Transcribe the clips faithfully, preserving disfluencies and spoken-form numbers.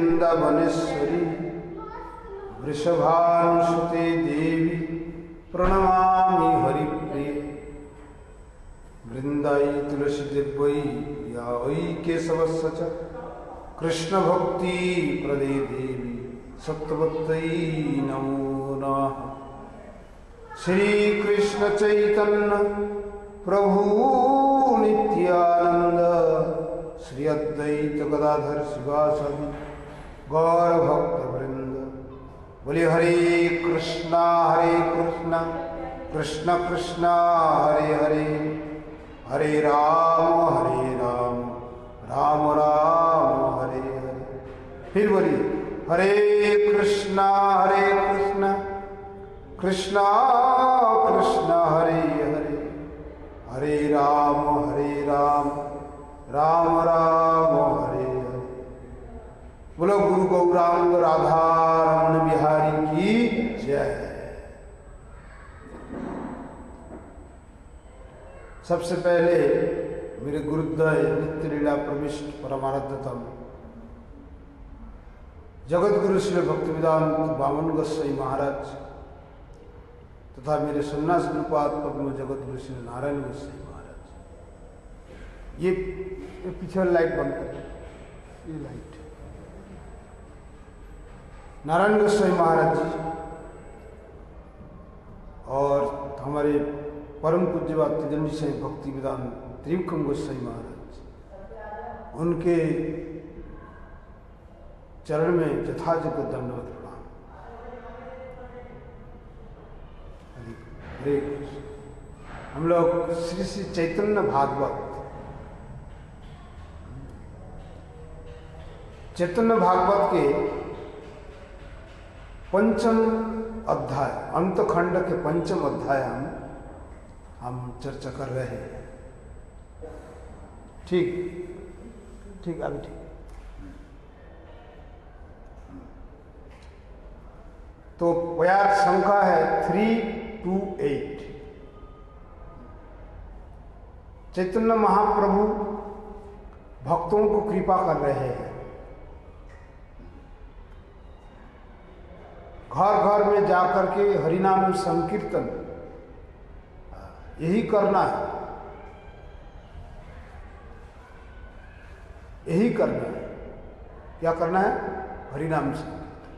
वृंदावनेश्वरी वृषभानुसुते देवी प्रणमामि हरिप्रिये। वृंदाई तुलसी देवै यावै केशवस्य च कृष्ण भक्ति प्रदे देवी सत्वत्यै नमो नमः। श्री कृष्ण चैतन्य प्रभु नित्यानंद श्री अद्वैत गदाधर शिवासादि गौर भक्त वृंद। बोले हरे कृष्णा हरे कृष्णा कृष्ण कृष्णा हरे हरे, हरे राम हरे राम राम राम हरे हरे। फिर बोलिए हरे कृष्णा हरे कृष्णा कृष्णा कृष्णा हरे हरे, हरे राम हरे राम राम राम हरे हरे। बोलो गुरु गौरांग राधा रमण बिहारी की जय। सबसे पहले मेरे गुरुद्वय नित्य लीला प्रविष्ट परमाराध्यतम जगत गुरु श्री भक्तिवेदांत वामन गोसाई महाराज तथा मेरे सन्यास गुरुपाद पद्म जगत गुरु श्री नारायण गोसाई महाराज। ये, ये पीछे लाइट बंद कर, ये लाइट नारायण गोसाई महाराज जी और हमारे परम पूज्य बात तेजन्वी से भक्ति वेदांत त्रिविक्रम गोसाई महाराज, उनके चरण में यथाजक दंडवत प्रणाम। हरे कृष्ण। हम लोग श्री श्री चैतन्य भागवत चैतन्य भागवत के पंचम अध्याय अंतखंड के पंचम अध्याय हम हम चर्चा कर रहे हैं। ठीक ठीक अभी ठीक। तो प्यार संख्या है three two eight. Chaitanya Mahaprabhu भक्तों को कृपा कर रहे हैं। घर घर में जाकर के हरिनाम संकीर्तन यही करना है, यही करना है। क्या करना है? हरिनाम संकीर्तन।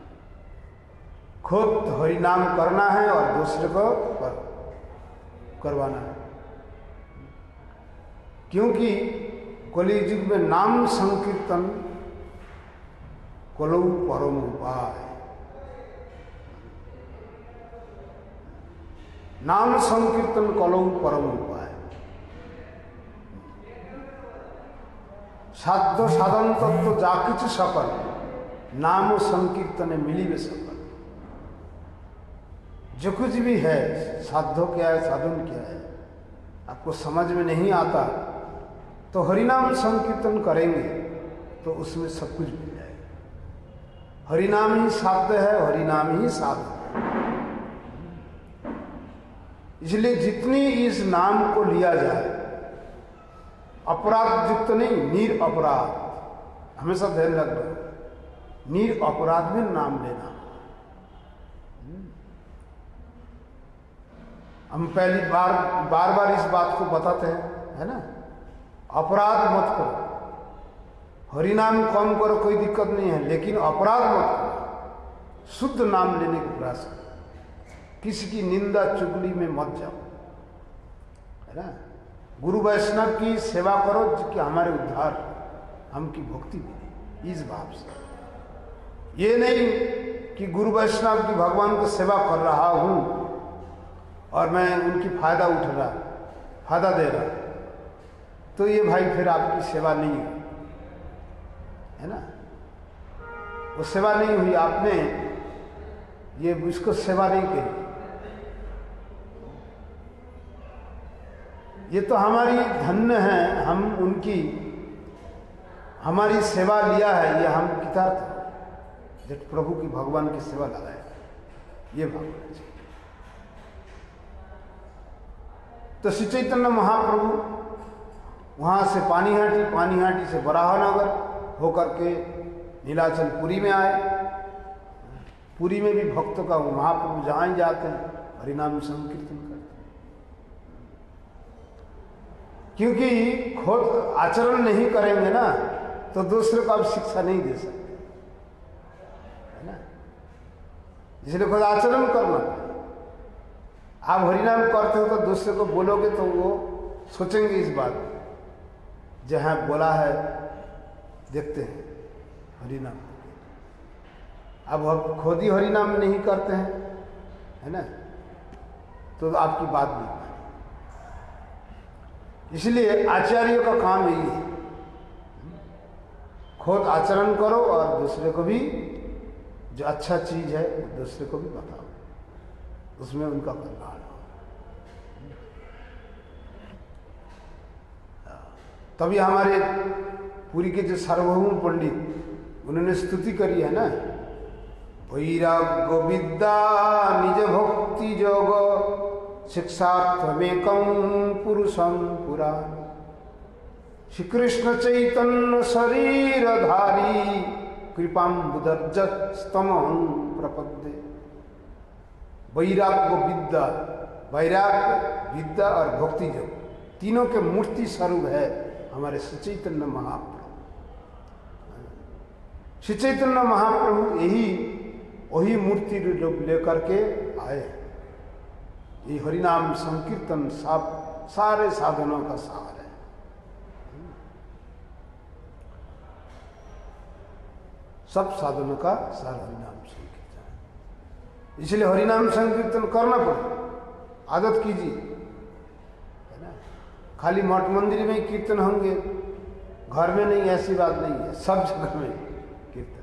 खुद हरिनाम करना है और दूसरे को कर, करवाना है। क्योंकि कलियुग युग में नाम संकीर्तन कलौ परम उपाय। नाम संकीर्तन कलौ परम उपाय। साध्य साधन तत्व जा किछु सकल नाम संकीर्तन मिलिबे सकल। जो कुछ भी है, साध्य क्या है, साधन क्या है, आपको समझ में नहीं आता तो हरिनाम संकीर्तन करेंगे तो उसमें सब कुछ मिल जाएगा। हरिनाम ही साध्य है, हरिनाम ही साधन है। इसलिए जितनी इस नाम को लिया जाए, अपराध युक्त नहीं, निर अपराध, हमेशा ध्यान रखना, निर अपराध में नाम लेना। हम पहली बार बार बार इस बात को बताते हैं, है ना, अपराध मत करो, हरिनाम कम करो, कोई दिक्कत नहीं है, लेकिन अपराध मत करो। शुद्ध नाम लेने का प्रयास करो, किसी की निंदा चुगली में मत जाओ, है ना। गुरु वैष्णव की सेवा करो कि हमारे उद्धार, हमकी भक्ति मिले, इस भाव से। ये नहीं कि गुरु वैष्णव की भगवान को सेवा कर रहा हूं और मैं उनकी फायदा उठ रहा, फायदा दे रहा, तो ये भाई फिर आपकी सेवा नहीं हुई, है ना। वो सेवा नहीं हुई, आपने ये उसको सेवा नहीं करी। ये तो हमारी धन्य है, हम उनकी हमारी सेवा लिया है, ये हम कृतार्थ जब प्रभु की भगवान की सेवा लगाए, ये भगवान जी। तो श्री चैतन्य महाप्रभु वहाँ से पानीहाटी, पानीहाटी से बराहनगर होकर के नीलाचल पुरी में आए, पुरी में भी भक्तों का महाप्रभु जहाँ ही जाते हैं हरिनाम संकीर्तन करते हैं, क्योंकि खुद आचरण नहीं करेंगे ना तो दूसरे को आप शिक्षा नहीं दे सकते, है ना। इसलिए खुद आचरण करना। आप हरिनाम करते हो तो दूसरे को बोलोगे तो वो सोचेंगे इस बात, जहाँ बोला है देखते हैं हरिनाम। अब आप खुद ही हरिनाम नहीं करते हैं, है ना, तो आपकी बात नहीं माने। इसलिए आचार्यों का काम यही है, खुद आचरण करो और दूसरे को भी जो अच्छा चीज है वो दूसरे को भी बताओ, उसमें उनका कल्याण हो। तभी हमारे पुरी के जो सार्वभौम पंडित उन्होंने स्तुति करी है ना, वैराग्य विद्या निज भक्ति योग शिक्षार्थमेकं पुरुषं पुराण। श्री कृष्ण चैतन्य शरीरधारी कृपाम्बुदर्जस्तमं प्रपद्ये। वैराग्य विद्या, वैराग्य विद्या और भक्ति योग तीनों के मूर्ति स्वरूप है हमारे श्री चैतन्य महाप्रभु। श्री चैतन्य महाप्रभु यही वही मूर्ति लेकर के आए। ये हरिनाम संकीर्तन सब सारे साधनों का सार है। सब साधनों का सार हरिनाम संकीर्तन। इसलिए हरिनाम संकीर्तन करना पड़े, आदत कीजिए, है ना। खाली मठ मंदिर में कीर्तन होंगे, घर में नहीं, ऐसी बात नहीं है, सब जगह में कीर्तन।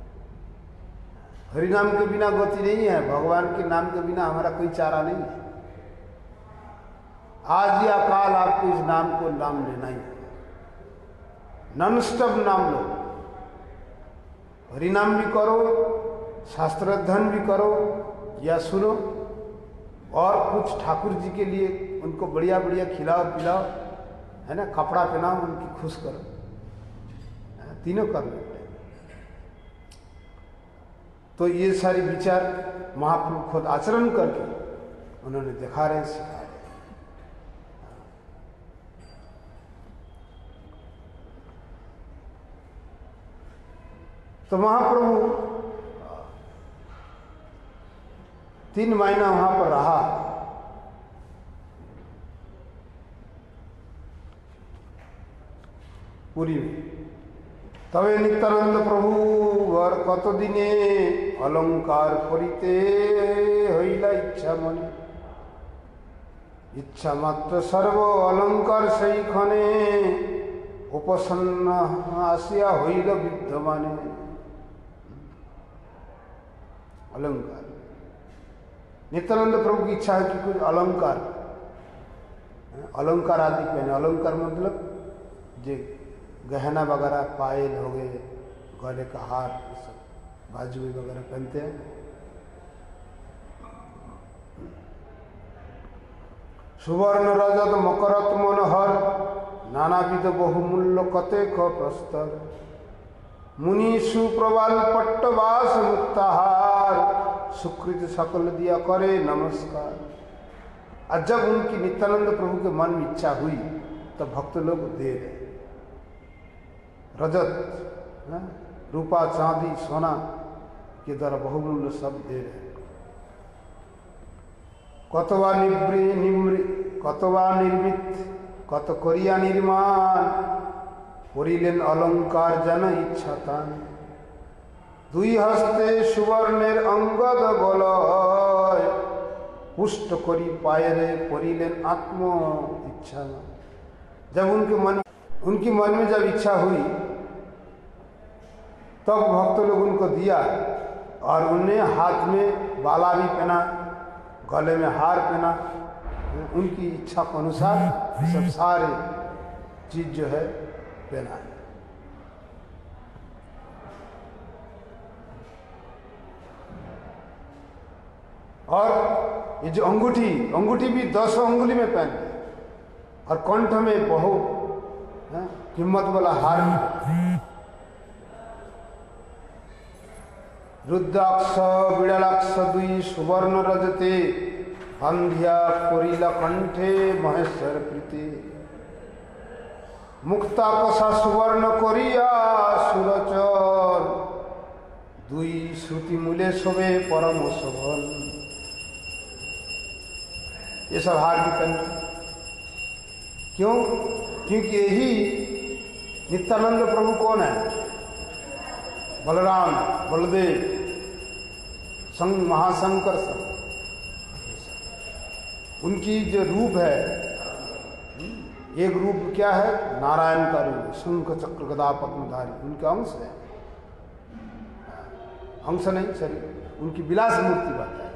हरिनाम के बिना गति नहीं है, भगवान के नाम के बिना हमारा कोई चारा नहीं है। आज या काल आपको इस नाम को नाम लेना ही है, नॉन स्टॉप नाम लो। हरिनाम भी करो, शास्त्र अध्ययन भी करो या सुनो, और कुछ ठाकुर जी के लिए उनको बढ़िया बढ़िया खिलाओ पिलाओ, है ना, कपड़ा पहनाओ, उनकी खुश करो, तीनों करने पड़े। तो ये सारी विचार महाप्रभु खुद आचरण करके उन्होंने दिखा रहे, सिखा रहे। तो महाप्रभु तीन महीना वहां पर रहा। पुरी में तबे नित्यानंद प्रभु वर कत दिने अलंकार करिते हईला इच्छा मने। इच्छा मात्र सर्व अलंकार सही खने उपसन्न आसिया हईल विद्यमाने। अलंकार, नित्यानंद प्रभु की इच्छा है कि कुछ अलंकार अलंकार आदि पहने। अलंकार मतलब जो गहना वगैरह, पायल हो गए, गले का हार, ये सब बाजू वगैरह पहनते हैं। सुवर्ण रजत मकरत मनोहर नानाविध बहुमूल्य कतेक प्रस्तर। मुनि सुप्रबाल पट्टवास मुक्ताहार सुकृत सकल दिया करे नमस्कार। और जब उनकी नित्यानंद प्रभु के मन में इच्छा हुई तो भक्त लोग दे रहे रजत, रूपा, चांदी, सोना के द्वारा बहुमूल्य सब दे रहे। कतवा निवृ निवृ कतवा निर्मित कत करिया निर्माण करिलेन अलंकार जन इच्छातान। दुई हस्ते सुवर्णेर अंगद गलय पुष्ट करी पायरे करिलेन आत्म इच्छा। जब उनके मन उनकी मन में जब इच्छा हुई तब भक्त लोग उनको दिया, और उन्हें हाथ में बाला भी पहना, गले में हार पहना। उनकी इच्छा के अनुसार सब सारे चीज जो है पहना है। और ये जो अंगूठी अंगूठी भी दस अंगुली में पहनते, और कंठ में बहुत कीमत वाला हार। रुद्राक्ष बिड़लाक्ष दुई सुवर्ण रजते अंध्या कोरिला कंठे महेश्वर प्रीते मुक्ता कषा सुवर्ण कोरिया सुरचर दुई श्रुति मूले शोभे परम शोभन। ये सब हार की कंठ। क्यों? क्योंकि यही नित्यानंद प्रभु कौन है? बलराम, बलदेव, संग महाशंकर सब। उनकी जो रूप है, एक रूप क्या है? नारायण का रूप, शंख चक्र गदा पद्मधारी, उनका अंश है। अंश नहीं, शरीर उनकी विलास मूर्ति बात है।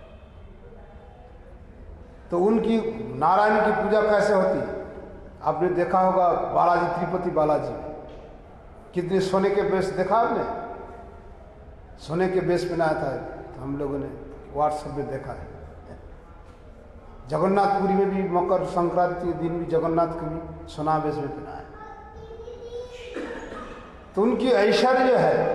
तो उनकी नारायण की पूजा कैसे होती है? आपने देखा होगा बालाजी, तिरुपति बालाजी में कितने सोने के बेस देखा आपने? सोने के बेस पहनाया था, तो हम लोगों ने व्हाट्सएप में देखा है। जगन्नाथपुरी में भी मकर संक्रांति के दिन भी जगन्नाथ को भी सोना बेस में पहनाया। तो उनकी ऐश्वर्य है।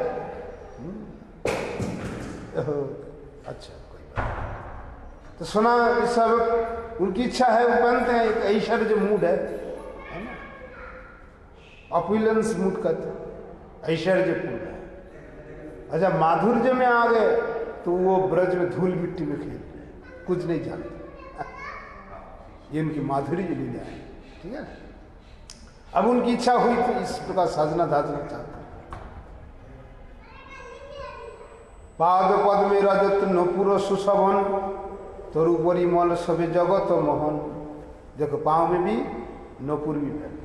अच्छा, कोई बात। तो सोना सब उनकी इच्छा है, वो पहनते हैं। एक ऐश्वर्य मूड है, है ना? ऑपुलेंस मूड कहते हैं, ऐश्वर्यपूर्ण है। अच्छा, माधुर्य में आ गए तो वो ब्रज में धूल मिट्टी में खेलते हैं, कुछ नहीं जानते। ये उनकी माधुर्य लीला है, ठीक है। अब उनकी इच्छा हुई तो इस प्रकार साधना धाजना चाहते हैं। पाद पद में रजत नपुर सुशोभन तरु परिमल सभी जगत मोहन। देखो, पांव में भी नपुर भी पहनते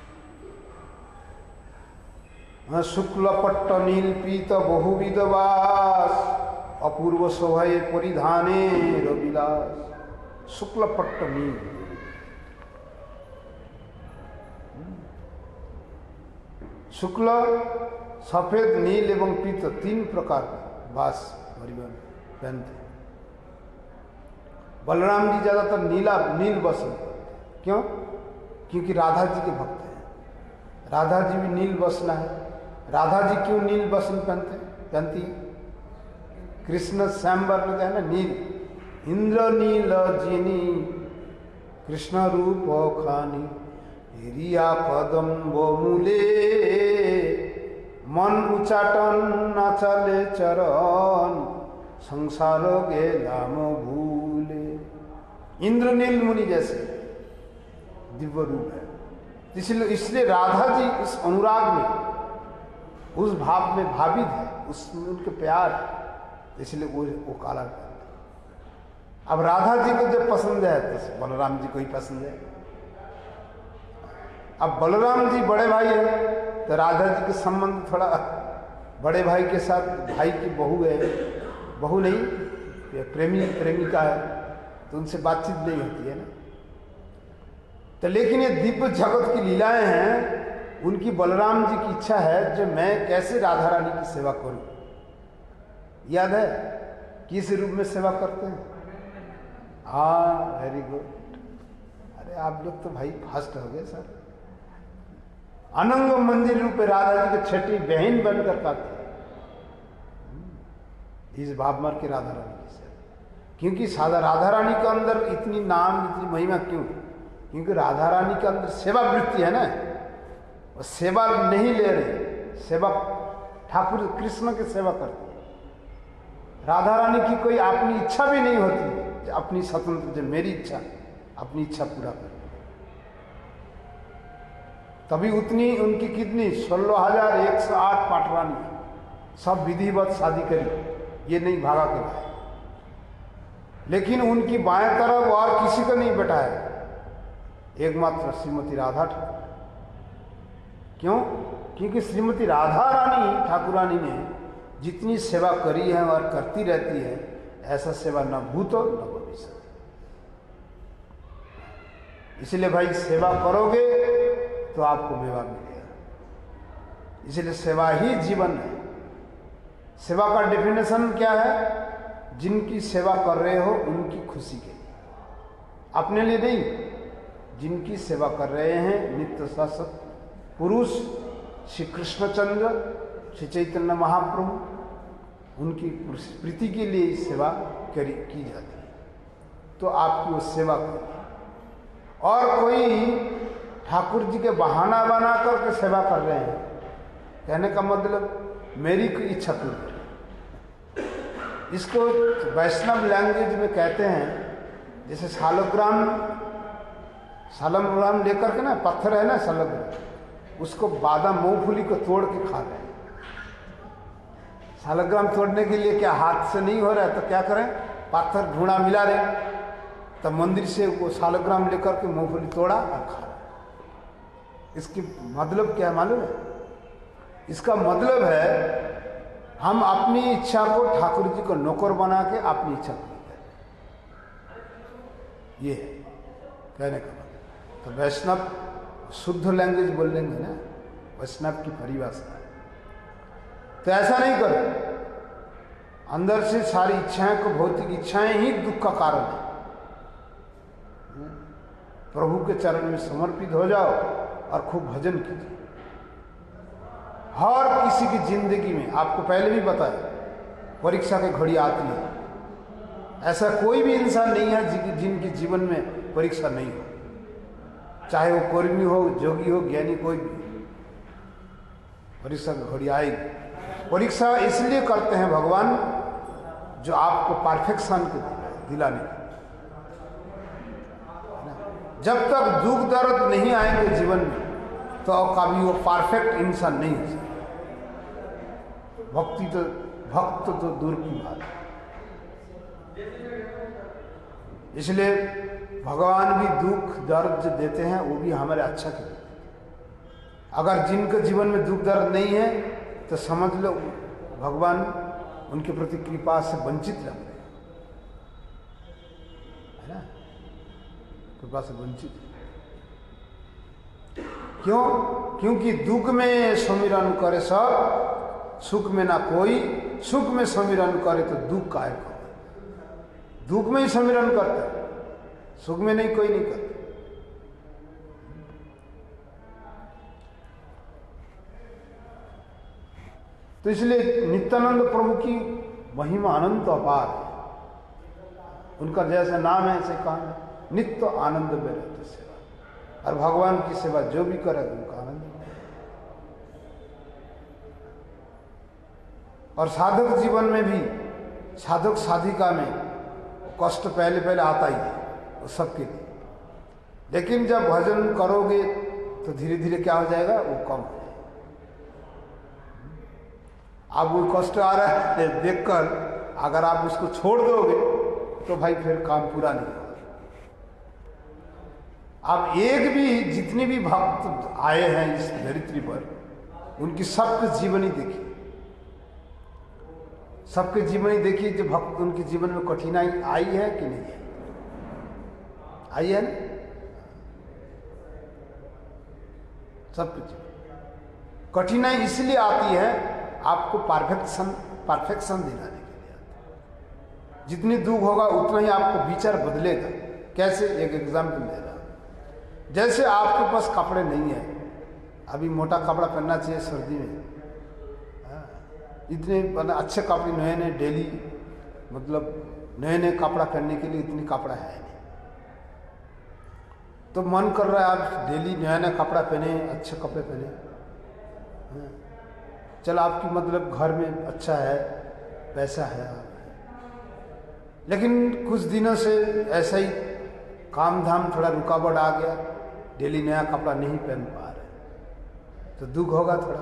हैं। शुक्ल पट्ट नील पीत बहुविध वास अपूर्व शोभे परिधाने रविलास। शुक्ल पट्ट नील, शुक्ल सफेद नील एवं पीत तीन प्रकार बास परिवहन पहनते। बलराम जी ज्यादातर नीला नील वस्त्र पहनते। क्यों? क्योंकि राधा जी के भक्त हैं। राधा जी भी नील वस्त्र है। राधा जी क्यों नील वस्त्र पहनते पहनती? कृष्ण श्यामवर में है ना, नील इंद्र नील जिनी कृष्ण रूप खानी हिरिया कदम्ब मूले मन उचाटन नाचले चरण संसार के नाम भूले। इंद्रनील मुनि जैसे दिव्य रूप है। इसलिए इसलिए राधा जी उस अनुराग में, उस भाव में भावित है, उस उनके प्यार, इसलिए वो वो काला पहनते। अब राधा जी को जब पसंद है तो बलराम जी को ही पसंद है। अब बलराम जी बड़े भाई है तो राधा जी के संबंध थोड़ा बड़े भाई के साथ, भाई की बहू है, बहू नहीं प्रेमी प्रेमिका है, तो उनसे बातचीत नहीं होती है ना। तो लेकिन ये दिव्य जगत की लीलाएं हैं। उनकी बलराम जी की इच्छा है जो मैं कैसे राधा रानी की सेवा करूं। याद है किस रूप में सेवा करते हैं? हाँ, वेरी गुड। अरे आप लोग तो भाई फास्ट हो गए सर। अनंग मंदिर रूप राधा जी की छठी बहन बनकर पाते इस भाव मर के राधा रानी की सेवा। क्योंकि साधा राधा रानी के अंदर इतनी नाम, इतनी महिमा क्यों? क्योंकि राधा रानी के अंदर सेवा वृत्ति है ना। वो सेवा नहीं ले रहे, सेवा ठाकुर कृष्ण की सेवा करते। राधा रानी की कोई अपनी इच्छा भी नहीं होती, अपनी स्वतंत्र, जो मेरी इच्छा, अपनी इच्छा पूरा कर। तभी उतनी उनकी कितनी सोलह हजार एक सौ आठ पाटरानी सब विधिवत शादी करी, ये नहीं भागा के लाए। लेकिन उनकी बाएं तरफ और किसी को नहीं बैठाया, एकमात्र श्रीमती राधा ठाकुर। क्यों? क्योंकि श्रीमती राधा रानी ठाकुरानी ने जितनी सेवा करी है और करती रहती है, ऐसा सेवा न भूतो न भविष्य। इसलिए भाई सेवा करोगे तो आपको मेवा मिलेगा। इसलिए सेवा ही जीवन है। सेवा का डेफिनेशन क्या है? जिनकी सेवा कर रहे हो उनकी खुशी के लिए, अपने लिए नहीं। जिनकी सेवा कर रहे हैं नित्य शासक पुरुष श्री कृष्णचंद्र, श्री चैतन्य महाप्रभु, उनकी प्रीति के लिए सेवा करी की जाती है, तो आपकी वो सेवा करिए। और कोई ठाकुर जी के बहाना बना करके सेवा कर रहे हैं, कहने का मतलब मेरी कोई इच्छा पूरी। इसको वैष्णव लैंग्वेज में कहते हैं, जैसे सालग्राम सालग्राम लेकर के ना, पत्थर है ना सालग्राम, उसको बादाम मूंगफली को तोड़ के खा रहे हैं। सालग्राम तोड़ने के लिए क्या हाथ से नहीं हो रहा है, तो क्या करें, पत्थर ढूंढा मिला रहे, तब मंदिर से वो सालग्राम लेकर के मूंगफली तोड़ा और खा रहे। इसकी मतलब क्या मालूम है? इसका मतलब है हम अपनी इच्छा को ठाकुर जी को नौकर बना के अपनी इच्छा पूरी करें, ये है कहने का मतलब। तो वैष्णव शुद्ध लैंग्वेज बोल लेंगे ना, वैष्णव की परिभाषा। तो ऐसा नहीं करो, अंदर से सारी इच्छाएं को, भौतिक इच्छाएं ही दुख का कारण है। प्रभु के चरण में समर्पित हो जाओ और खूब भजन कीजिए। हर किसी की जिंदगी में, आपको पहले भी बताया, परीक्षा की घड़ी आती है। ऐसा कोई भी इंसान नहीं है जिनके जीवन में परीक्षा नहीं हो, चाहे वो कर्मी हो, जोगी हो, ज्ञानी, कोई भी। परीक्षा की घड़ी आएगी। परीक्षा इसलिए करते हैं भगवान, जो आपको परफेक्शन के दिलाने की। जब तक दुख दर्द नहीं आएंगे जीवन में, तो कभी वो परफेक्ट इंसान नहीं हो सकता। भक्ति तो भक्त तो दूर की बात है। इसलिए भगवान भी दुख दर्द जो देते हैं वो भी हमारे अच्छा के लिए। अगर जिनके जीवन में दुख दर्द नहीं है, तो समझ लो भगवान उनके प्रति कृपा से वंचित लग रहे हैं, है ना, कृपा से वंचित। क्यों? क्योंकि दुख में समीरण करे सब, सुख में ना कोई। सुख में समीरण करे तो दुख काहे को? दुख में ही समीरण करता है, सुख में नहीं, कोई नहीं करता। तो इसलिए नित्यानंद प्रभु की महिमा अनंत अपार है। उनका जैसा नाम है ऐसे काम है, नित्य आनंद में रहते सेवा। और भगवान की सेवा जो भी करे उनका आनंद। और साधक जीवन में भी, साधक साधिका में कष्ट पहले पहले आता ही है, वो सबके लिए। लेकिन जब भजन करोगे तो धीरे धीरे क्या हो जाएगा, वो कम हो जाएगा। अब वो कष्ट आ रहा है देखकर, अगर आप उसको छोड़ दोगे तो भाई फिर काम पूरा नहीं होगा। आप एक भी, जितने भी भक्त आए हैं इस धरित्री पर, उनकी सबके जीवनी देखिए, सबके जीवनी देखिए। जो भक्त, उनके जीवन में कठिनाई आई है कि नहीं है? आई है ना? सबके जीवन कठिनाई इसलिए आती है, आपको परफेक्शन परफेक्शन दिलाने के लिए आती है। जितनी दुख होगा उतना ही आपको विचार बदलेगा। कैसे? एक एग्जाम्पल दे रहा हूं। जैसे आपके पास कपड़े नहीं है, अभी मोटा कपड़ा पहनना चाहिए सर्दी में, इतने अच्छे कपड़े नए नए डेली, मतलब नए नए कपड़ा पहनने के लिए इतनी कपड़ा है नहीं, तो मन कर रहा है आप डेली नया नया कपड़ा पहने, अच्छे कपड़े पहने। चल आपकी मतलब घर में अच्छा है, पैसा है, लेकिन कुछ दिनों से ऐसा ही काम धाम थोड़ा रुकावट आ गया, डेली नया कपड़ा नहीं पहन पा रहे, तो दुख होगा थोड़ा।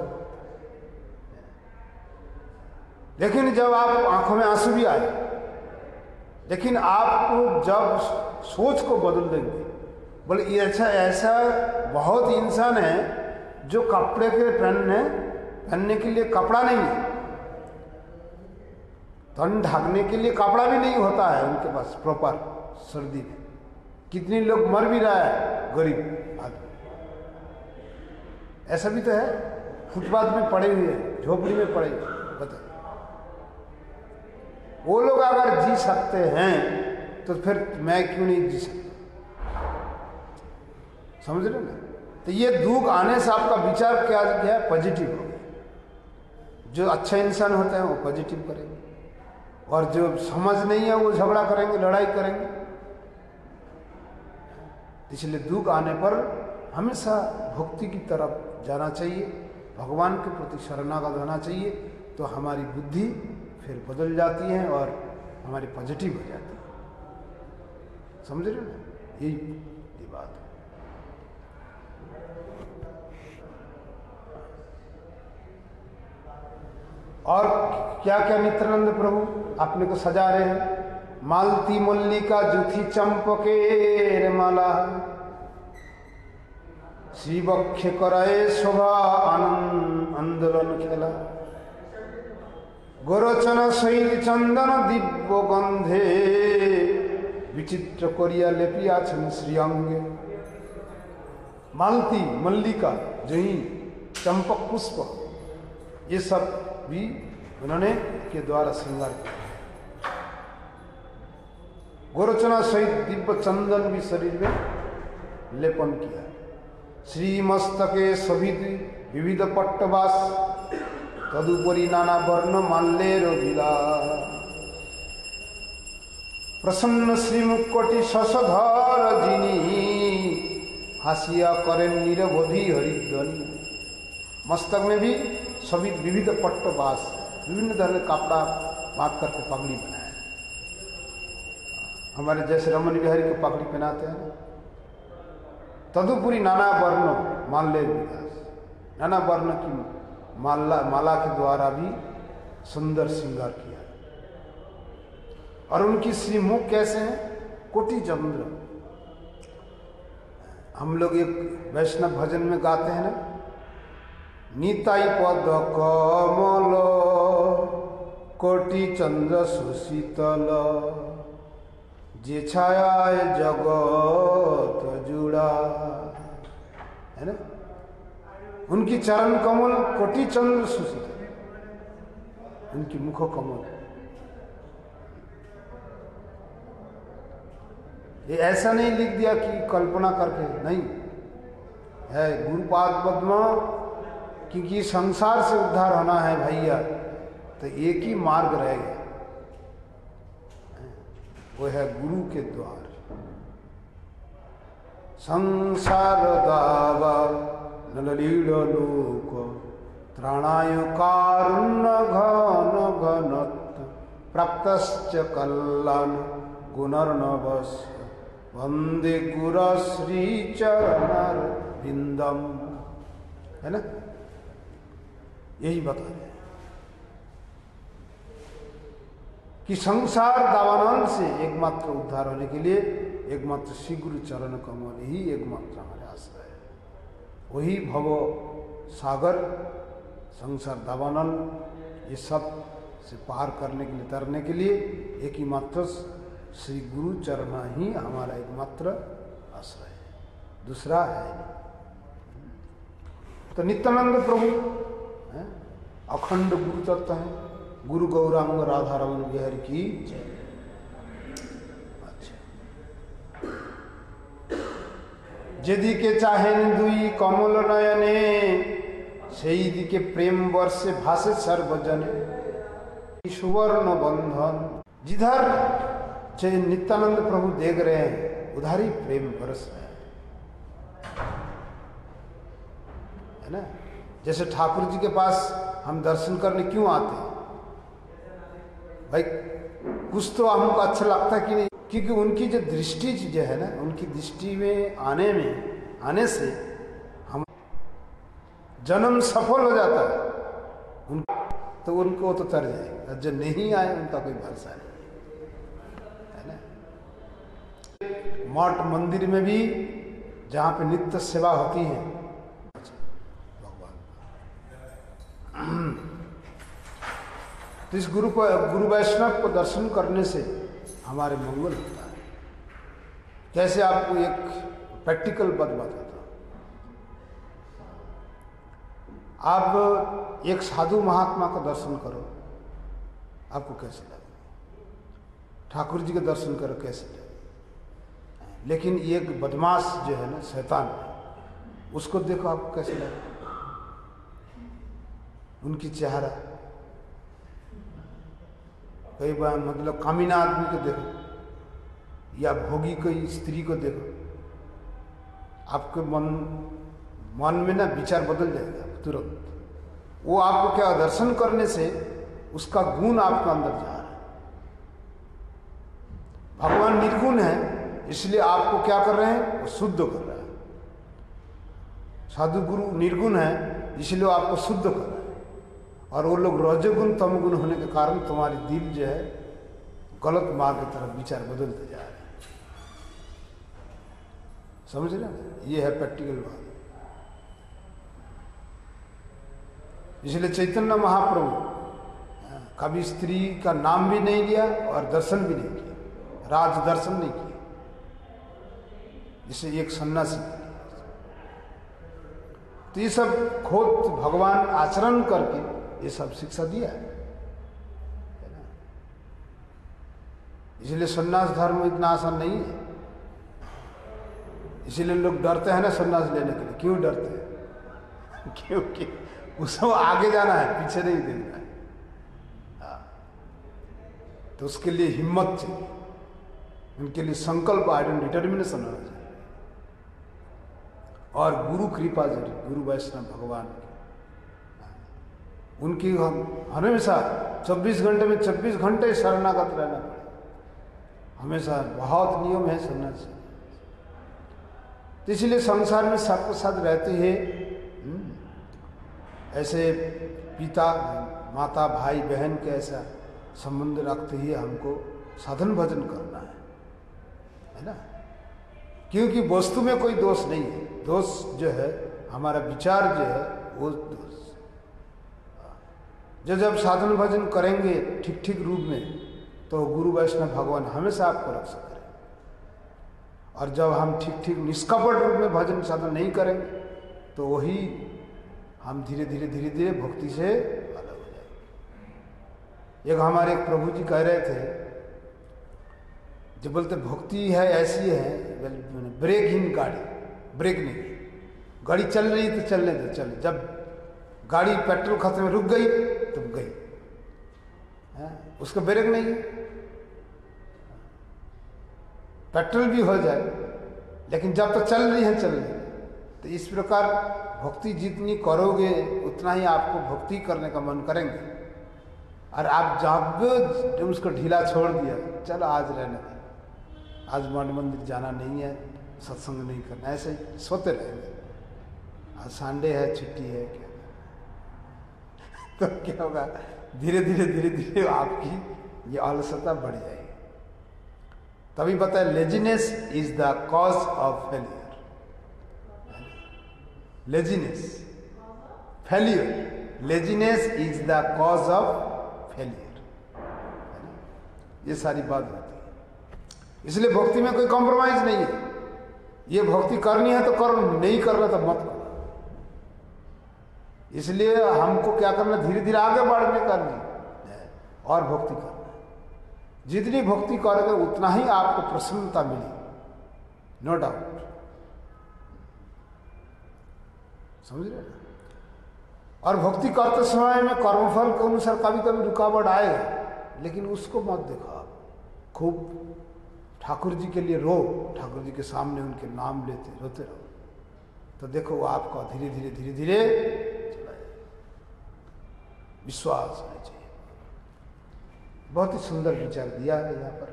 लेकिन जब आप आंखों में आंसू भी आए, लेकिन आपको जब सोच को बदल देंगे, बोले ये अच्छा, ऐसा बहुत इंसान है जो कपड़े के पहनने पहनने के लिए कपड़ा नहीं है, तन ढकने के लिए कपड़ा भी नहीं होता है उनके पास प्रॉपर सर्दी में। कितने लोग मर भी रहा है, गरीब आदमी, ऐसा भी तो है, फुटपाथ में पड़े हुए हैं, झोपड़ी में पड़े हुए। बताइए, वो लोग अगर जी सकते हैं तो फिर मैं क्यों नहीं जी सकता? समझ रहे ना? तो ये दुख आने से आपका विचार क्या गया? पॉजिटिव हो गया। जो अच्छा इंसान होते हैं वो पॉजिटिव करेंगे, और जो समझ नहीं है वो झगड़ा करेंगे, लड़ाई करेंगे। इसलिए दुख आने पर हमेशा भक्ति की तरफ जाना चाहिए, भगवान के प्रति शरणागत होना चाहिए, तो हमारी बुद्धि फिर बदल जाती है और हमारी पॉजिटिव हो जाती है। समझ रहे हो ना, यही ये बात है। और क्या क्या नित्यानंद प्रभु अपने को सजा रहे हैं। मालती मल्लिका जूथी चंपकेर माला, श्री वक्ष कराए शोभा आनंद आंदोलन खेला, गोरचना सहित चंदन दिव्य गंधे, विचित्र करिया लेपियाछन श्रीअंगे। मालती मल्लिका जही चंपक पुष्प, ये सब भी उन्होंने के द्वारा श्रृंगार किया। गोरचना सहित दिव्य चंदन भी शरीर में लेपन किया। श्री मस्तके सभित विविध पट्टवास, तदुपरि नाना वर्ण माल्येर विलास। प्रसन्न श्री मुक्कोटी शशधर जिनी, हासिया करें निरवधि हरिध्वनि। मस्तक में भी सभी विविध पट्टवास, विभिन्न तरह के कपड़ा बांध करके पगड़ी बनाया। हमारे जैसे रमन बिहारी को पगड़ी पहनाते हैं। तदुपरि नाना वर्ण माल्य विलास, नाना वर्ण की माला माला के द्वारा भी सुंदर श्रृंगार किया। और उनकी श्रीमुख कैसे हैं? कोटि चंद्र। हम लोग एक वैष्णव भजन में गाते हैं ना, नीताई पद कमल कोटि चंद्र सुशीतल, जे छाया जगत जुड़ा, है ना। उनकी चरण कमल कोटि चंद्र सुशीतल, उनकी मुख कमल। ये ऐसा नहीं लिख दिया कि कल्पना करके, नहीं है। गुरुपाद पद्मा, क्योंकि संसार से उद्धार होना है भैया, तो एक ही मार्ग रहेगा, वो है गुरु के द्वार। संसार दावा नललील लोक, त्राणाय कारुण्य घन घनत्व, प्राप्तश्च कल्याण गुणर्नवस्य, वंदे गुर श्री चरण बिंदम, है ना। यही बता रहे हैं कि संसार दावानल से एकमात्र उद्धार होने के लिए एकमात्र श्री गुरु चरण कमल ही एकमात्र हमारे आश्रय है। वही भव सागर, संसार दावानल, ये सब से पार करने के लिए, तरने के लिए एक ही मात्र श्री गुरु चरण ही हमारा एकमात्र आश्रय है, दूसरा है नहीं। तो नित्यानंद प्रभु अखंड गुरु तत्व है। गुरु गौरांग राधा रमन बिहारी की जय। अच्छा, जेदिके चाहेन दुई कमल नयने, सेई दिके प्रेम वर्षे भासे सर्वजने। सुवर्ण बंधन, जिधर चाहे नित्यानंद प्रभु देख रहे हैं उधर ही प्रेम बरस है, है ना। जैसे ठाकुर जी के पास हम दर्शन करने क्यों आते हैं भाई? कुछ तो हमको अच्छा लगता है कि नहीं, क्योंकि उनकी जो दृष्टि जो है ना, उनकी दृष्टि में आने में आने से हम जन्म सफल हो जाता है उन, तो उनको तो तर जाएगा। जो नहीं आए उनका कोई भरोसा नहीं, है ना। मठ मंदिर में भी जहाँ पे नित्य सेवा होती है तो इस गुरु को, गुरु वैष्णव को दर्शन करने से हमारे मंगल होता है। कैसे आपको एक प्रैक्टिकल बात बताता हूँ। आप एक साधु महात्मा का दर्शन करो, आपको कैसे लगेगा? ठाकुर जी के दर्शन करो, कैसे लगेगा? लेकिन एक बदमाश जो है ना, शैतान, उसको देखो, आपको कैसे लगेगा? उनकी चेहरा कई बार मतलब कामीना आदमी को देखो या भोगी कोई स्त्री को देखो, आपके मन मन में ना विचार बदल जाएगा तुरंत। वो आपको क्या दर्शन करने से उसका गुण आपके अंदर जा रहा है। भगवान निर्गुण है, इसलिए आपको क्या कर रहे हैं, वो शुद्ध कर रहा है। साधु गुरु निर्गुण है, इसलिए वो आपको शुद्ध कर रहा है। और वो लोग रजोगुण तमगुण होने के कारण तुम्हारी दिल जो है गलत मार्ग की तरफ विचार बदलते जा रहे हैं। समझ रहे हैं? ये है प्रैक्टिकल बात। इसलिए चैतन्य महाप्रभु कभी स्त्री का नाम भी नहीं लिया और दर्शन भी नहीं किया, राज दर्शन नहीं किया। जिसे एक सन्यासी, तो ये सब खुद भगवान आचरण करके ये सब शिक्षा दिया है। इसलिए सन्यास धर्म इतना आसान नहीं है। इसीलिए लोग डरते हैं ना सन्यास लेने के लिए। क्यों डरते हैं? क्योंकि उसको आगे जाना है, पीछे नहीं देखना है। हाँ। तो उसके लिए हिम्मत चाहिए, उनके लिए संकल्प आइडेंट डिटर्मिनेशन होना चाहिए, और गुरु कृपा जरूर, गुरु वैष्णव भगवान की उनकी हम हमेशा चौबीस घंटे में चौबीस घंटे शरणागत रहना पड़े। हमेशा बहुत नियम है सन्यासी। तो इसलिए संसार में सबके साथ रहते हैं, ऐसे पिता माता भाई बहन के ऐसा संबंध रखते ही हमको साधन भजन करना है, है ना। क्योंकि वस्तु में कोई दोष नहीं है, दोष जो है हमारा विचार जो है वो दोष। जो जब साधन भजन करेंगे ठीक ठीक रूप में तो गुरु वैष्णव भगवान हमेशा आपको रक्षा करें। और जब हम ठीक ठीक निष्कपट रूप में भजन साधन नहीं करेंगे तो वही हम धीरे धीरे धीरे धीरे भक्ति से अलग हो जाएंगे। एक हमारे एक प्रभु जी कह रहे थे, जो बोलते भक्ति है ऐसी है ब्रेकहीन गाड़ी, ब्रेक नहीं, गाड़ी चल रही तो चलने दो, चल। जब गाड़ी पेट्रोल खत्म में रुक गई तो गई, है? उसका ब्रेक नहीं है। पेट्रोल भी हो जाए लेकिन जब तक तो चल रही है चल रही है। तो इस प्रकार भक्ति जितनी करोगे उतना ही आपको भक्ति करने का मन करेंगे। और आप जब उसको ढीला छोड़ दिया, चलो आज रहने दें, आज मन मंदिर जाना नहीं है, सत्संग नहीं करना, ऐसे ही सोते रहेंगे। आज संडे है, छुट्टी है, क्या तो क्या होगा, धीरे धीरे धीरे धीरे आपकी ये अलसता बढ़ जाएगी। तभी पता है laziness is the cause of failure. Laziness failure, laziness is the cause of failure. ये सारी बात होती है। इसलिए भक्ति में कोई कॉम्प्रोमाइज नहीं है। ये भक्ति करनी है तो करो, नहीं करना तो मत करो। इसलिए हमको क्या करना, धीरे धीरे आगे बढ़ने करनी है और भक्ति करना है। जितनी भक्ति करोगे उतना ही आपको प्रसन्नता मिलेगी, नो डाउट। समझ रहे ना। और भक्ति करते समय में कर्मफल के अनुसार कभी कभी रुकावट आएगा, लेकिन उसको मत देखो आप। खूब ठाकुर जी के लिए रो, ठाकुर जी के सामने उनके नाम लेते रोते रहो, तो देखो वो आपका धीरे धीरे धीरे धीरे चला जाए। विश्वास होना चाहिए। बहुत ही सुंदर विचार दिया है यहाँ पर।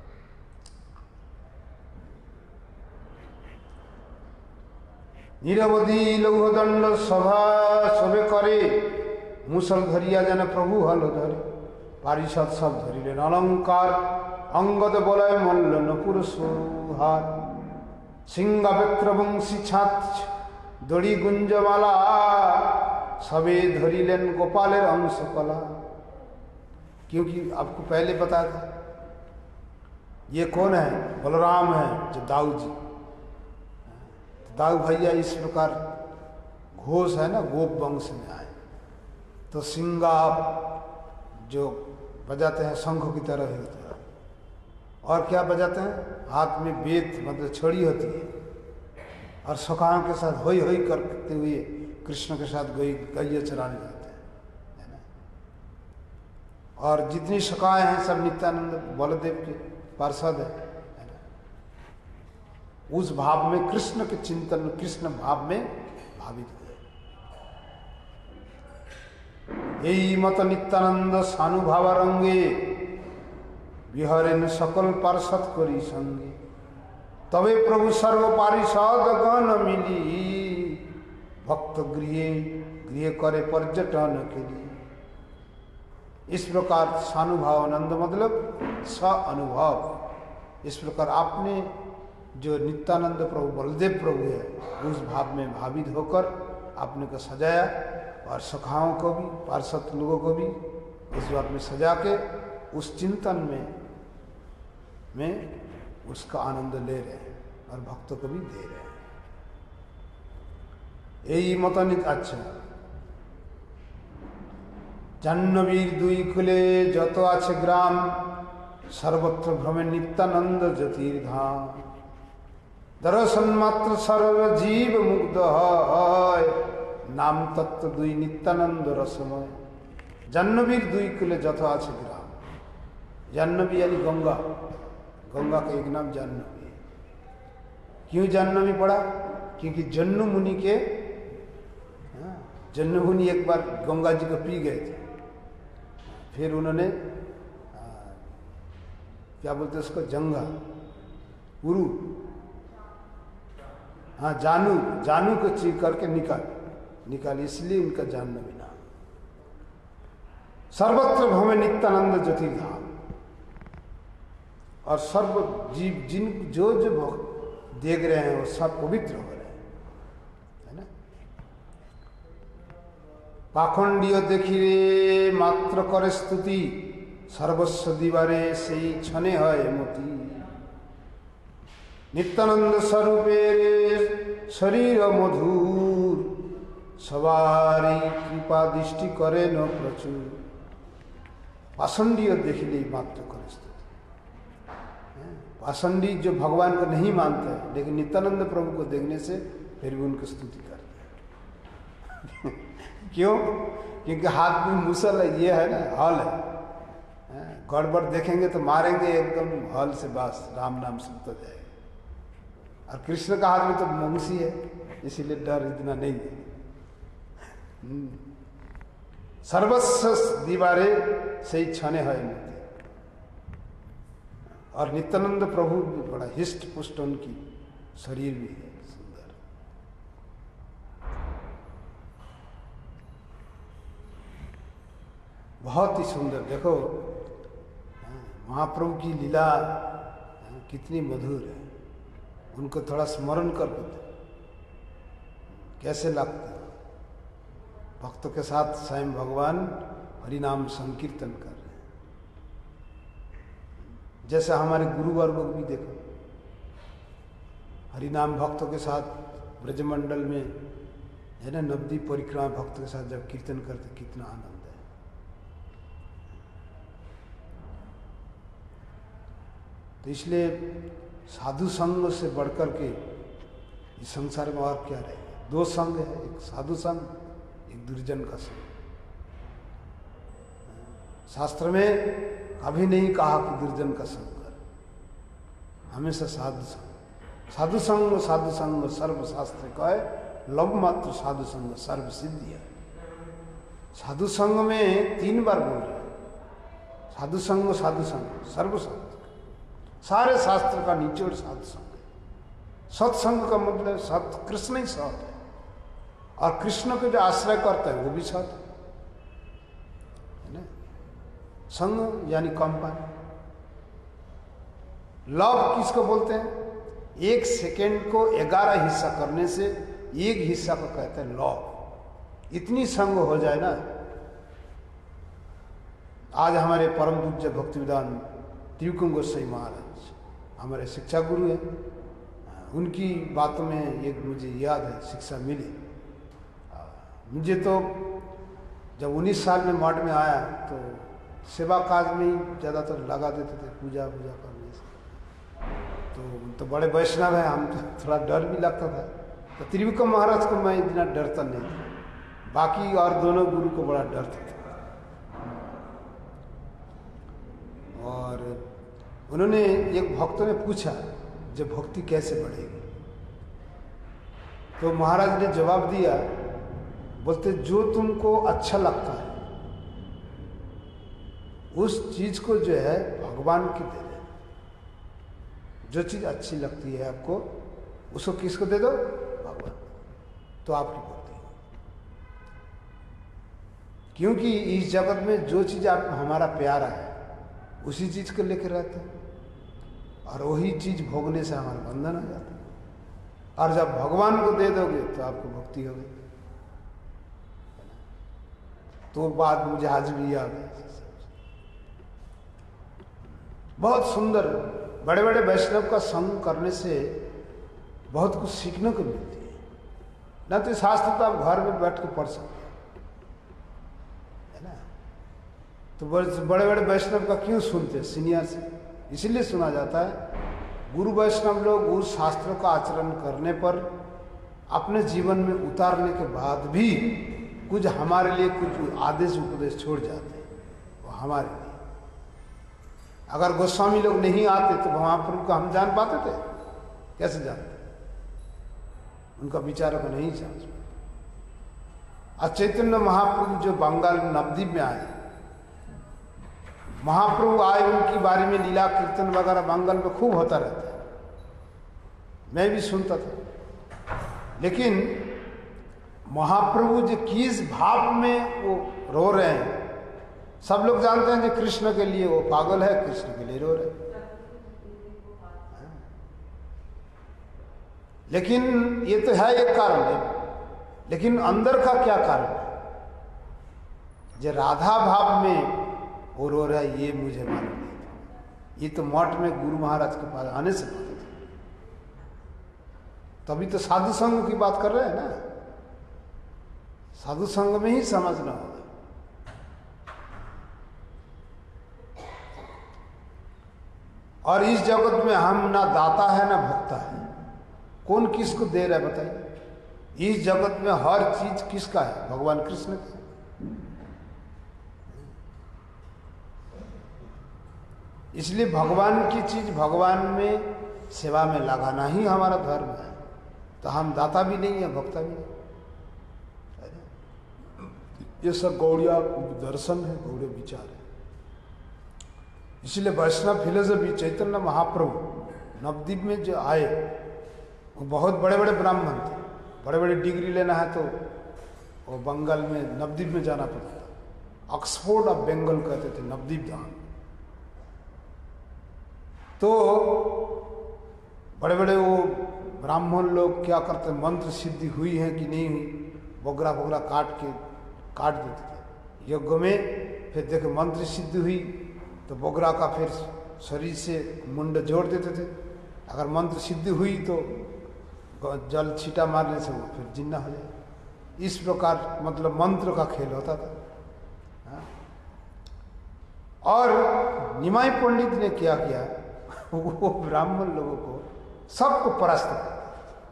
निरवधि लौहदंड सभा सबे करे, मुसल धरिया जन प्रभु हल धरे, पारिषद सब धरिलेन अलंकार, अंगद बलय मल्ल नपुर सुहार, सिंगावेत्र वंशी छात्र दड़ी गुंजमाला, सबे धरिलेन गोपालेर अंश कला। क्योंकि आपको पहले पता था ये कौन है, बलराम है जो दाऊ जी। दाऊ भैया इस प्रकार घोष है ना, गोप वंश में आए, तो सिंगा जो बजाते हैं शंख की तरह ही होता है। और क्या बजाते हैं, हाथ में बेत मतलब छड़ी होती है, और सखाओं के साथ होई होई करते हुए कृष्ण के साथ गई गैया चराने जाते हैं, है ना। और जितनी शाखाएं हैं सब नित्यानंद बलदेव के पार्षद है। उस भाव में कृष्ण के चिंतन, कृष्ण भाव में भावित हुए। यही मत नित्यानंद सानुभाव रंगे विहरेन सकल पार्षद करी संगे तबे प्रभु सर्व पारिषद गण मिली भक्त गृह गृह करे पर्यटन के लिए। इस प्रकार सानुभाव आनंद मतलब स अनुभव। इस प्रकार आपने जो नित्यानंद प्रभु बलदेव प्रभु है उस भाव में भावित होकर आपने को सजाया और सखाओं को भी पार्षद लोगों को भी इस बात में सजा के उस चिंतन में में उसका आनंद ले रहे हैं और भक्तों को भी दे रहे हैं। यही मतनित अच्छा जाह्नवीर दुई कुले जत आछे ग्राम सर्वत्र भ्रमे नित्यानंद ज्योतिर्धाम दर्शन मात्र सर्व जीव मुग्ध है नाम तत्व दुई नित्यानंद रसमय। जाह्नवीर दुई कुले जत आछे ग्राम। जाह्नवी यानी गंगा, गंगा का एक नाम जाह्नवी। क्यों जाह्नवी पड़ा? क्योंकि जन्नु मुनि के जन्नु मुनि एक बार गंगा जी को पी गए थे, फिर उन्होंने क्या बोलते उसको जंगा उरु हाँ जानू जानू को ची करके निकाल निकाल इसलिए उनका जाह्नवी नाम। सर्वत्र भ्रमे नित्यानंद ज्योतिर्धाम और सर्व जीव जिन जो जो देख रहे हैं वो सब पवित्र हो रहे हैं, है ना। पाखंडीय देखी रे मात्र करे स्तुति सर्वस्व दीवारे से ही छने है मोती। नित्यानंद स्वरूपे शरीर मधुर सवारी कृपा दृष्टि करे न प्रचुर। पाषंडीय देखिले मात्र करे स्तुति। पाषंडी जो भगवान को नहीं मानते हैं लेकिन नित्यानंद प्रभु को देखने से फिर भी उनकी स्तुति करते हैं। क्यों? क्योंकि हाथ में मुसल है, ये है ना हल है, गड़बड़ देखेंगे तो मारेंगे एकदम हल से, बस राम नाम सुनता जाएगा। और कृष्ण का हाथ में तो मुंशी है इसीलिए डर इतना नहीं है। सर्वस्व दीवारे से ही छने है मोती। और नित्यानंद प्रभु भी बड़ा हिस्ट पुष्ट उनकी शरीर भी है सुंदर। बहुत ही सुंदर। देखो महाप्रभु की लीला कितनी मधुर है, उनको थोड़ा स्मरण कर देते कैसे लगते हैं। भक्तों के साथ स्वयं भगवान हरिनाम संकीर्तन कर रहे हैं। जैसे हमारे गुरुवर्ग भी देखो हरिनाम भक्तों के साथ ब्रजमंडल में है ना, नवद्वीप परिक्रमा भक्तों के साथ जब कीर्तन करते कितना आनंद है। तो इसलिए साधु संग से बढ़कर के इस संसार में और क्या रहेगा। दो संग है, एक साधु संग, एक दुर्जन का संग। शास्त्र में कभी नहीं कहा कि दुर्जन का संग कर, हमेशा साधु संग। साधु संग साधु संग सर्व शास्त्र का है लव मात्र साधु संग सर्व सिद्धि है। साधु संग में तीन बार बोल रहे हैं, साधु संग साधु संग सर्व शास्त्र, सारे शास्त्र का निचोड़ साधु संग है। सत्संग का मतलब सत कृष्ण ही सत है और कृष्ण को जो आश्रय करता है वो भी सत है ना। संग यानी कंपन। लव किसको बोलते हैं? एक सेकेंड को ग्यारह हिस्सा करने से एक हिस्सा को कहते हैं लव। इतनी संग हो जाए ना। आज हमारे परम पूज्य भक्तिवेदांत त्रिविक्रम गोस्वामी महाराज हमारे शिक्षा गुरु हैं, उनकी बातों में एक मुझे याद है शिक्षा मिली। मुझे तो जब उन्नीस साल में मठ में आया तो सेवा काज में ही ज़्यादातर लगा देते थे, पूजा पूजा करने से। तो तो बड़े वैष्णव हैं हम, तो थोड़ा डर भी लगता था। तो त्रिविक्रम महाराज को मैं इतना डरता नहीं था, बाकी और दोनों गुरु को बड़ा डरता था। उन्होंने एक भक्त ने पूछा, जब भक्ति कैसे बढ़ेगी? तो महाराज ने जवाब दिया, बोलते जो तुमको अच्छा लगता है उस चीज को जो है भगवान की दे दे। जो चीज अच्छी लगती है आपको उसको किसको दे दो? भगवान। तो आपकी भक्ति हो। क्योंकि इस जगत में जो चीज आप हमारा प्यारा है उसी चीज को लेकर रहते हैं, और वही चीज भोगने से हमारा बंधन हो जाता है। और जब भगवान को दे दोगे तो आपको भक्ति होगी। तो बात मुझे आज भी याद है। बहुत सुंदर, बड़े बड़े वैष्णव का संग करने से बहुत कुछ सीखने को मिलती है। ना तो शास्त्र तो आप घर में बैठ के पढ़ सकते है ना। तो बड़े बड़े वैष्णव का क्यों सुनते हैं? सीनियर से इसलिए सुना जाता है, गुरु वैष्णव लोग उस शास्त्र का आचरण करने पर अपने जीवन में उतारने के बाद भी कुछ हमारे लिए कुछ आदेश उपदेश छोड़ जाते हैं, वो हमारे लिए। अगर गोस्वामी लोग नहीं आते तो महाप्रभु को हम जान पाते थे? कैसे जानते? उनका विचारों को नहीं समझ पाते। चैतन्य महाप्रभु जो बंगाल नवद्वीप में आए, महाप्रभु आए, उनकी बारे में लीला कीर्तन वगैरह बंगाल में खूब होता रहता है, मैं भी सुनता था। लेकिन महाप्रभु जो किस भाव में वो रो रहे हैं, सब लोग जानते हैं कि कृष्ण के लिए वो पागल है, कृष्ण के लिए रो रहे हैं। लेकिन ये तो है एक कारण है, लेकिन अंदर का क्या कारण है? जो राधा भाव में वो रो रहा है, ये मुझे मालूम नहीं था। ये तो मठ में गुरु महाराज के पास आने से पता था। तभी तो साधु संघ की बात कर रहे हैं ना। साधु संघ में ही समझना होगा। और इस जगत में हम ना दाता है ना भक्ता है। कौन किसको दे रहा है बताइए? इस जगत में हर चीज किसका है? भगवान कृष्ण का। इसलिए भगवान की चीज भगवान में सेवा में लगाना ही हमारा धर्म है। तो हम दाता भी नहीं है, भक्ता भी नहीं। ये सब गौड़िया दर्शन है, गौड़िया विचार है। इसलिए वैष्णव फिलोसफी चैतन्य महाप्रभु नवद्वीप में जो आए वो बहुत बड़े बड़े ब्राह्मण थे। बड़े बड़े डिग्री लेना है तो वो बंगाल में नवद्वीप में जाना पड़ता था। ऑक्सफोर्ड ऑफ बंगाल कहते थे नवद्वीप धाम। तो बड़े बड़े वो ब्राह्मण लोग क्या करते, मंत्र सिद्धि हुई है कि नहीं हुई, बोगरा बोगरा काट के काट देते थे यज्ञ में। फिर देखे मंत्र सिद्धि हुई तो बोगरा का फिर शरीर से मुंड जोड़ देते थे। अगर मंत्र सिद्धि हुई तो जल छीटा मारने से वो फिर जिन्ना हो जाए। इस प्रकार मतलब मंत्र का खेल होता था। हा? और निमाई पंडित ने क्या किया, वो ब्राह्मण लोगों को सबको परास्त कर दिया।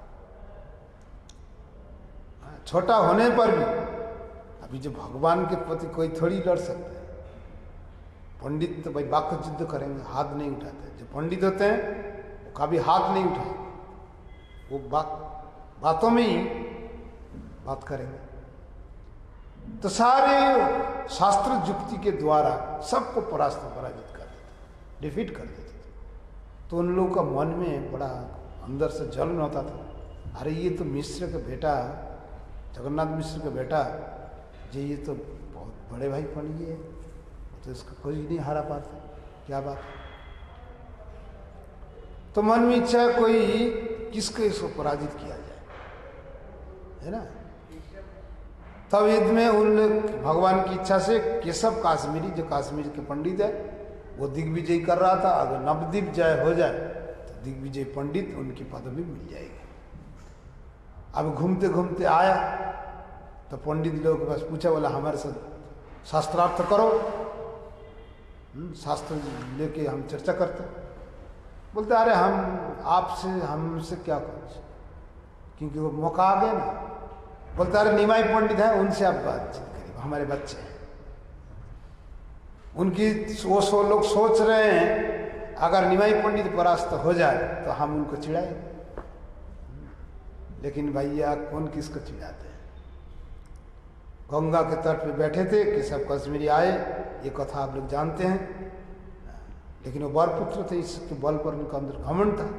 छोटा होने पर भी अभी जो भगवान के प्रति कोई थोड़ी लड़ सकता है। पंडित तो भाई वाक्य युद्ध करेंगे, हाथ नहीं उठाते। जो पंडित होते हैं वो कभी हाथ नहीं उठाए, वो बात बातों में ही बात करेंगे। तो सारे शास्त्र युक्ति के द्वारा सबको परास्त पराजित कर देते, डिफीट कर देते थे। तो उन लोगों का मन में बड़ा अंदर से जलन होता था, अरे ये तो मिश्र का बेटा, जगन्नाथ मिश्र का बेटा जी, ये तो बहुत बड़े भाई पंडित है, तो इसको कोई नहीं हरा पाता, क्या बात। तो मन में इच्छा है कोई किसको इसको पराजित किया जाए, है ना। तब युद्ध में उन भगवान की इच्छा से केशव काश्मीरी, जो काश्मीर के पंडित है, वो दिग्विजय कर रहा था। अगर नवद्वीप जय हो जाए तो दिग्विजय पंडित उनकी पदवी मिल जाएगी। अब घूमते घूमते आया तो पंडित लोगों के पास पूछा, बोला हमारे साथ शास्त्रार्थ करो, शास्त्र लेके हम चर्चा करते। बोलते अरे हम आपसे हमसे क्या कुछ, क्योंकि वो मौका आ गया ना। बोलते अरे निमाई पंडित है, उनसे आप बातचीत करिए, हमारे बच्चे हैं। उनकी वो सो लोग सोच रहे हैं अगर निमाई पंडित परास्त हो जाए तो हम उनको चिढ़ाए, लेकिन भैया कौन किसको चिढ़ाते हैं। गंगा के तट पे बैठे थे कि सब कश्मीरी आए, ये कथा आप लोग जानते हैं, लेकिन वो बरपुत्र थे, इसके बल पर उनका अंदर घमंड था।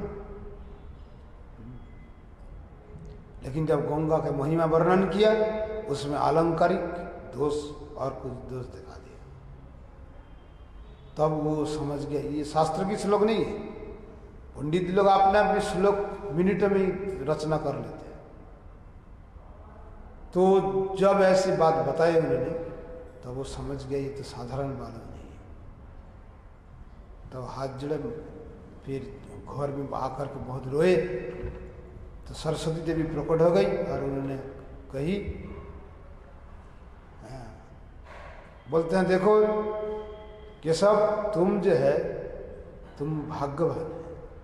लेकिन जब गंगा के महिमा वर्णन किया उसमें अलंकारिक दोष और कुछ दोष दिखा दिया, तब वो समझ गया ये शास्त्र की श्लोक नहीं है। पंडित लोग अपने अपने श्लोक मिनट में ही रचना कर लेते हैं। तो जब ऐसी बात बताई उन्होंने तो वो समझ गया ये तो साधारण बालक नहीं है। तो हाथ जोड़े, फिर घर में आकर के बहुत रोए। तो सरस्वती देवी प्रकट हो गई और उन्होंने कही, बोलते हैं देखो केशव, तुम जो है तुम भाग्यवान है।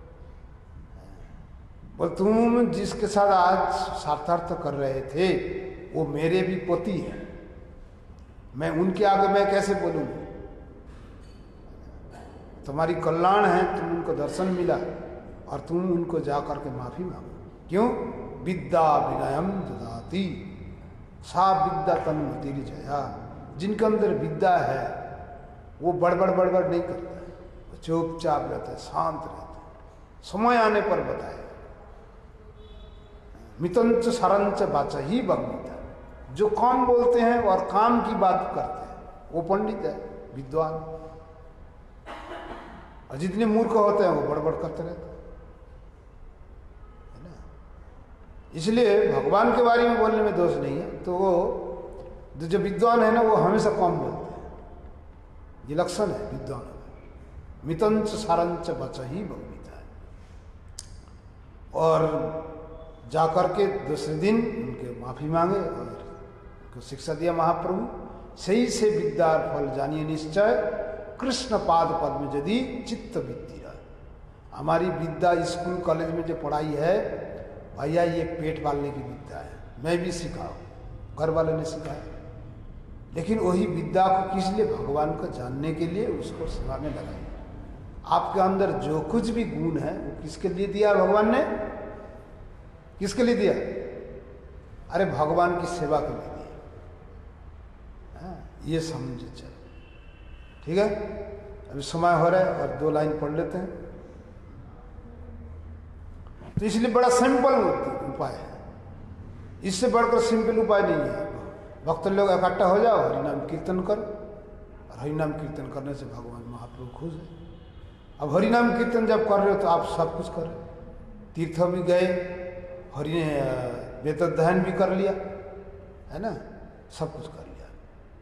बोल तुम जिसके साथ आज सार्थार्थ कर रहे थे वो मेरे भी पति हैं, मैं उनके आगे मैं कैसे बोलूँगा। तुम्हारी कल्याण है, तुम उनको दर्शन मिला और तुम उनको जाकर के माफी मांगो। क्यों? विद्या विनयम ददाति सा विद्या तन्मति जया। जिनके अंदर विद्या है वो बड़बड़ बड़बड़ नहीं करता है, वो चुपचाप रहता है, शांत रहता है, समय आने पर बताए। मितंच सरंच बाचा ही बगमिता, जो काम बोलते हैं और काम की बात करते हैं वो पंडित है, विद्वान। और जितने मूर्ख होते हैं वो बड़बड़ करते रहते हैं, है ना। इसलिए भगवान के बारे में बोलने में दोष नहीं है। तो वो जो विद्वान है ना वो हमेशा कम बोलते हैं, ये लक्षण है विद्वान में। मितंच सारंच बचा ही बगमिता है। और जाकर के दूसरे दिन उनके माफी मांगे और उनको शिक्षा दिया महाप्रभु, सही से विद्या फल जानिए निश्चय, कृष्ण पाद पद में यदि चित्त विद्या। हमारी विद्या स्कूल कॉलेज में जो पढ़ाई है भैया ये पेट पालने की विद्या है, मैं भी सिखाऊँ, घर वाले ने सिखाया। लेकिन वही विद्या को किस लिए? भगवान को जानने के लिए उसको सेवा में लगाई। आपके अंदर जो कुछ भी गुण है वो किसके लिए दिया भगवान ने? किसके लिए दिया? अरे भगवान की सेवा के लिए दिया। हाँ, ये समझे चल। ठीक है, अभी समय हो रहा है और दो लाइन पढ़ लेते हैं। तो इसलिए बड़ा सिंपल उपाय है, इससे बढ़कर सिंपल उपाय नहीं है। भक्त लोग इकट्ठा हो जाओ, हरिनाम कीर्तन करो, और हरिनाम कीर्तन करने से भगवान महाप्रभु खुश है। अब हरिनाम कीर्तन जब कर रहे हो तो आप सब कुछ कर रहे हो, तीर्थ भी गए, हरि वेद अध्ययन भी कर लिया, है ना, सब कुछ कर लिया।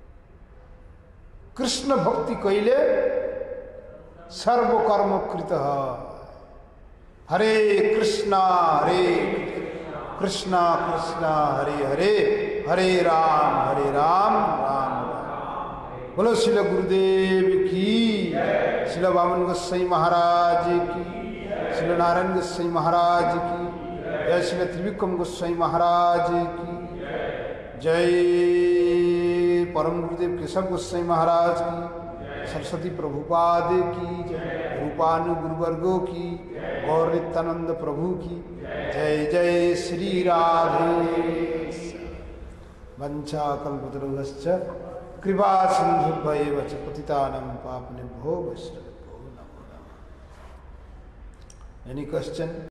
कृष्ण भक्ति कैले सर्व कर्म कृत। हरे कृष्णा हरे कृष्णा कृष्णा हरे हरे, हरे राम हरे राम राम राम। बोलो श्रील गुरुदेव की, श्रील वामन गोसाई महाराज की, श्रील नारायण गोसाई महाराज की जय, श्रील त्रिविक्रम गोसाई महाराज की जय, परम गुरुदेव केशव गोसाई महाराज की, सरस्वती प्रभुपाद की जय, रूपानु गुरुवर्गो की, गौर नित्यानंद प्रभु की जय जय। श्री राधे वंशा कल्पतरुश्च कृपा सिंधुभ्यैव च पतितानां पावनेभ्यो वैष्णवेभ्यो नमो नमः। यानी क्वेश्चन